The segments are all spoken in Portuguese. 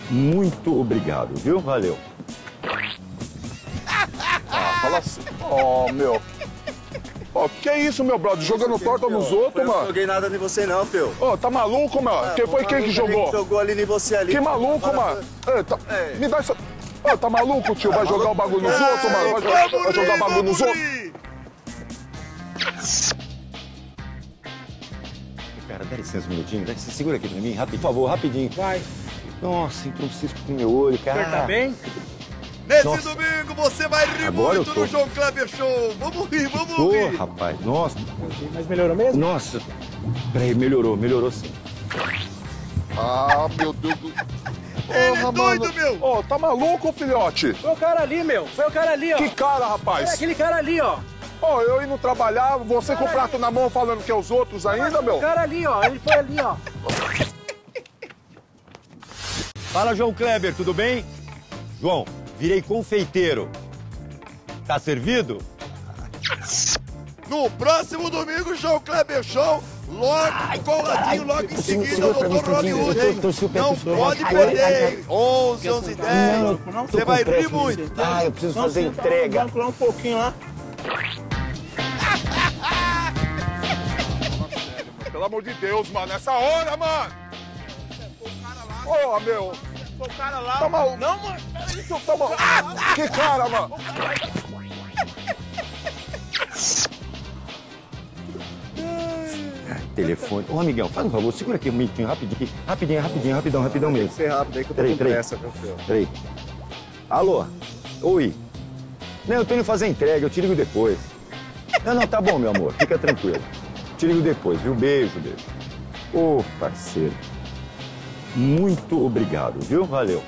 Muito obrigado, viu? Valeu. Fala assim. Ó, meu. Ó, que isso, meu brother? Jogando torta nos outros, Eu não mano. joguei nada em você não, filho. Ô, tá maluco, mano? Quem foi quem que jogou? Jogou ali em você ali. Que maluco, mano? Me dá essa... Ô, tá maluco, tio? Vai jogar o bagulho nos outros, mano? Vai jogar bagulho nos outros? Cara, dá licença um minutinho. Segura aqui pra mim, rapidinho. Por favor, rapidinho. Vai. Nossa, entrou um cisco no meu olho, cara. Você tá bem? Nesse Nossa. domingo você vai rir Agora muito eu tô. no João Kleber Show. Vamos rir, vamos Pô, rir. rapaz, nossa. Mas melhorou mesmo? Nossa. Peraí, melhorou sim. Ah, meu Deus do... Ele é doido, mano. meu. Ô, tá maluco, filhote? Foi o cara ali, meu. Foi o cara ali, ó. Que cara, É rapaz? aquele cara ali, ó. Ô, eu indo trabalhar, você com o prato na mão falando que é os outros ainda, meu? O cara ali, ó. Ele foi ali, ó. Fala, João Kleber, tudo bem? João, virei confeiteiro. Tá servido? No próximo domingo, João Kleber Show. Logo, coladinho, logo em seguida, o Dr. Hollywood, hein? Não pode perder, hein? 11, 11 e 10. Você vai rir muito. Ah, eu preciso fazer entrega. Vamos colar um pouquinho lá. Pelo amor de Deus, mano, essa hora, mano! Ô, meu! O cara lá. Tá maluco? Não, mano. Tá maluco? Que cara, mano? Telefone. Ô, amigão, faz um favor, segura aqui um minutinho, rapidão mesmo. Ser rápido aí que eu tô Peraí, com peraí. pressa, viu, filho? Peraí. Alô? Oi. Não, eu tô indo fazer entrega, eu te ligo depois. Não, tá bom, meu amor, fica tranquilo. Te ligo depois, viu? Beijo. Ô, parceiro. Muito obrigado, viu? Valeu.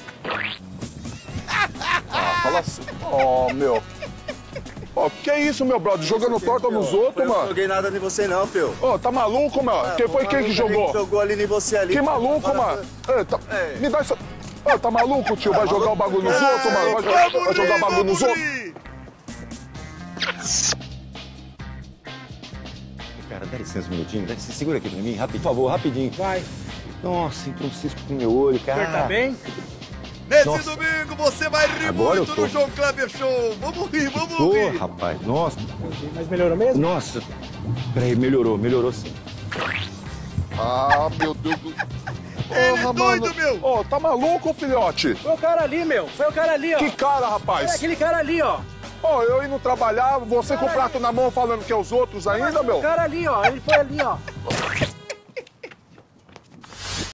Fala assim. Ó, meu. Ó, que isso, meu brother? Jogando torta nos outros, Eu não mano? joguei nada em você não, filho. Ô, tá maluco, mano? Quem foi quem que jogou? Jogou ali em você ali. Que maluco, mano? Me dá essa... Ô, tá maluco, tio? Vai jogar o bagulho nos outros, mano? Vai jogar bagulho nos outros? Cara, dá licença um minutinho. Segura aqui pra mim, rapidinho. Por favor, rapidinho. Vai. Nossa, entrou um cisco no meu olho, cara. Você tá bem? Nesse Nossa. domingo você vai rir Agora eu muito tô. no João Kleber Show. Vamos rir, vamos Pô, rir. rapaz, nossa. Mas melhorou mesmo? Nossa. Peraí, melhorou sim. Ah, meu Deus do... Ele é doido, meu. Ô, tá maluco, filhote? Foi o cara ali, meu. Foi o cara ali, ó. Que cara, É rapaz? aquele cara ali, ó. Ô, eu indo trabalhar, você com o prato na mão falando que é os outros ainda, meu? O cara ali, ó. Ele foi ali, ó.